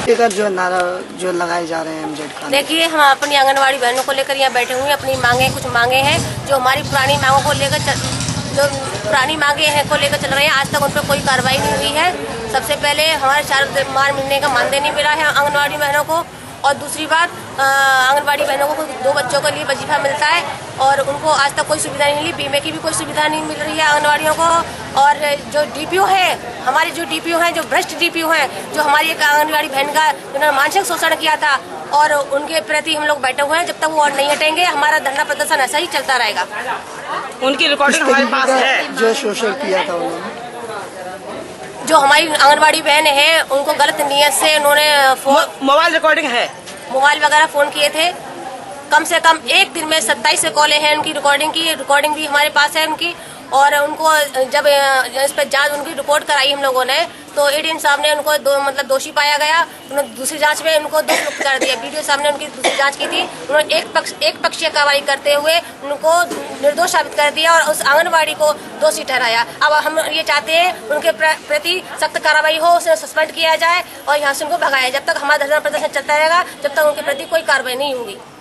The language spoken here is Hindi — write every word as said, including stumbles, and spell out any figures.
लेकर जो नारा जो लगाए जा रहे हैं एमजेड का? देखिए, हम अपनी आंगनवाड़ी बहनों को लेकर यहाँ बैठे हुए हैं। अपनी मांगे कुछ मांगे हैं जो हमारी पुरानी मांगों को लेकर जो पुरानी मांगे हैं को लेकर चल रहे हैं। आज तक उन पर कोई कार्रवाई नहीं हुई है। सबसे पहले हमारे चार मार मिलने का मानदेय नहीं मिला है आंगनवाड़ी बहनों को, और दूसरी बात आंगनवाड़ी बहनों को दो बच्चों के लिए वजीफा मिलता है और उनको आज तक कोई सुविधा नहीं मिली। बीमे की भी कोई सुविधा नहीं मिल रही है आंगनवाड़ियों को। और जो डीपीओ है, हमारे जो डीपीओ हैं, जो भ्रष्ट डीपीओ हैं, जो हमारी एक आंगनवाड़ी बहन का जिन्होंने मानसिक शोषण किया था, और उनके प्रति हम लोग बैठे हुए हैं। जब तक वो और नहीं हटेंगे हमारा धरना प्रदर्शन ऐसा ही चलता रहेगा। उनकी रिकॉर्डिंग हमारे पास है जो शोषण किया था उन्होंने। जो हमारी आंगनवाड़ी बहन है उनको गलत नियत से उन्होंने मोबाइल रिकॉर्डिंग है, मोबाइल वगैरह फोन किए थे। कम से कम एक दिन में सत्ताईस कॉलें हैं उनकी रिकॉर्डिंग की, रिकॉर्डिंग भी हमारे पास है उनकी। और उनको जब इस पर जांच उनकी रिपोर्ट कराई हम लोगों ने, तो एडीएम साहब ने उनको दो मतलब दोषी पाया गया। उन्होंने दूसरी जांच में उनको दोष मुक्त कर दिया। बीडीओ साहब ने उनकी दूसरी जांच की थी, उन्होंने एक पक्ष एक पक्षीय कार्रवाई करते हुए उनको निर्दोष साबित कर दिया और उस आंगनबाड़ी को दोषी ठहराया। अब हम ये चाहते हैं उनके प्रति सख्त कार्रवाई हो, उसे सस्पेंड किया जाए और यहाँ से उनको भगाया। जब तक हमारा धरना प्रदर्शन चलता रहेगा, जब तक उनके प्रति कोई कार्रवाई नहीं होगी।